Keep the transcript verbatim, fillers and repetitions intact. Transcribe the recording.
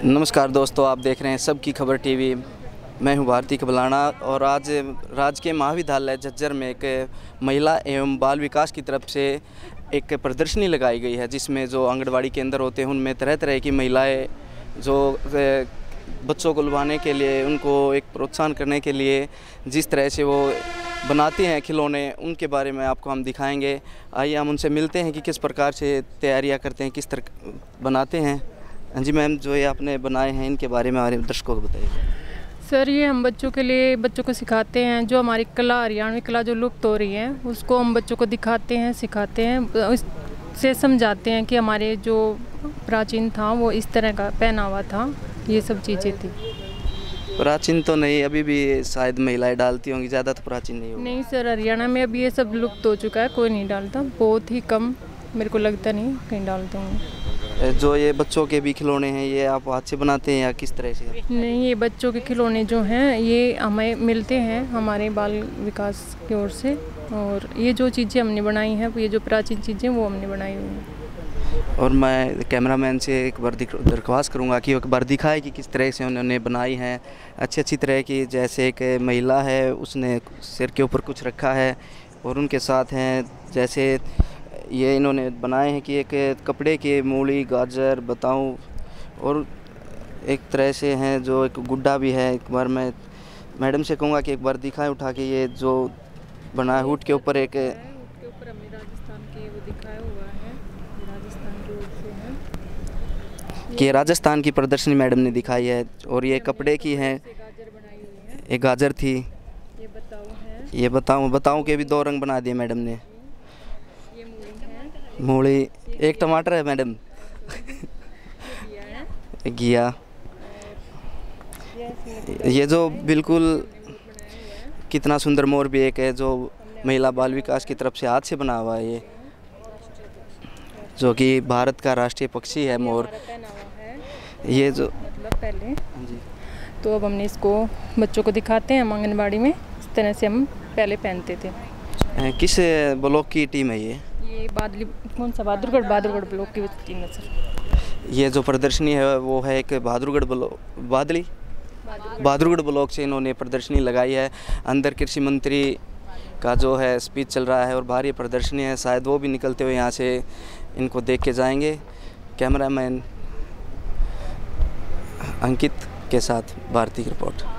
नमस्कार दोस्तों, आप देख रहे हैं सबकी खबर टीवी। मैं हूं भारती कबलाना और आज राजकीय महाविद्यालय झज्जर में एक महिला एवं बाल विकास की तरफ से एक प्रदर्शनी लगाई गई है, जिसमें जो आंगनबाड़ी केंद्र होते हैं उनमें तरह तरह की महिलाएं जो बच्चों को लुभाने के लिए, उनको एक प्रोत्साहन करने के लिए जिस तरह से वो बनाते हैं खिलौने, उनके बारे में आपको हम दिखाएंगे। आइए हम उनसे मिलते हैं कि किस प्रकार से तैयारियां करते हैं, किस तरह बनाते हैं। हाँ जी मैम, जो ये आपने बनाए हैं इनके बारे में हमारे दर्शकों को बताइए। सर, ये हम बच्चों के लिए बच्चों को सिखाते हैं, जो हमारी कला, हरियाणवी कला जो लुप्त हो रही है उसको हम बच्चों को दिखाते हैं, सिखाते हैं, उससे समझाते हैं कि हमारे जो प्राचीन था वो इस तरह का पहनावा था, ये सब चीज़ें थी। प्राचीन तो नहीं, अभी भी शायद महिलाएं डालती होंगी, ज़्यादा तो प्राचीन नहीं होगी। नहीं सर, हरियाणा में अभी ये सब लुप्त हो चुका है, कोई नहीं डालता, बहुत ही कम, मेरे को लगता नहीं कहीं डालते होंगे। जो ये बच्चों के भी खिलौने हैं, ये आप हाथ से बनाते हैं या किस तरह से? नहीं, ये बच्चों के खिलौने जो हैं ये हमें मिलते हैं हमारे बाल विकास की ओर से, और ये जो चीज़ें हमने बनाई हैं, ये जो प्राचीन चीज़ें वो हमने बनाई हुई हैं। और मैं कैमरामैन से एक बार दरख्वास्त करूंगा कि एक बार दिखाए कि किस तरह से उन्होंने बनाई हैं, अच्छी अच्छी तरह की। जैसे एक महिला है, उसने सिर के ऊपर कुछ रखा है और उनके साथ हैं, जैसे ये इन्होंने बनाए हैं कि एक कपड़े के मूली, गाजर, बताऊं, और एक तरह से हैं जो एक गुड्डा भी है। एक बार मैं मैडम से कहूँगा कि एक बार दिखाएं उठा के ये जो बना है ऊँट के ऊपर। एक ऊँट के ऊपर हमने राजस्थान के वो दिखाया हुआ है, राजस्थान की ओर से है कि राजस्थान की प्रदर्शनी मैडम ने दिखाई है। और ये कपड़े की है, एक गाजर थी, ये बताऊँ है, ये बताऊँ बताऊँ के भी दो रंग बना दिए मैडम ने। ये मूली है, मूली, एक टमाटर है मैडम, घिया। ये जो बिल्कुल कितना सुंदर मोर भी एक है, जो महिला बाल विकास की तरफ से हाथ से बना हुआ है, ये जो कि भारत का राष्ट्रीय पक्षी है मोर। ये जो मतलब पहले जी, तो अब हमने इसको बच्चों को दिखाते हैं, हम आंगनबाड़ी में इस तरह से हम पहले पहनते थे। किस ब्लॉक की टीम है ये? ये बादली, कौन सा, बहादुरगढ़ बहादुरगढ़ ब्लॉक की टीम है सर। ये जो प्रदर्शनी है वो है एक बहादुरगढ़ ब्लॉक, बादली बहादुरगढ़ ब्लॉक से इन्होंने प्रदर्शनी लगाई है। अंदर कृषि मंत्री का जो है स्पीच चल रहा है और बाहर ये प्रदर्शनी है, शायद वो भी निकलते हुए यहाँ से इनको देख के जाएंगे। कैमरामैन अंकित के साथ भारती की रिपोर्ट।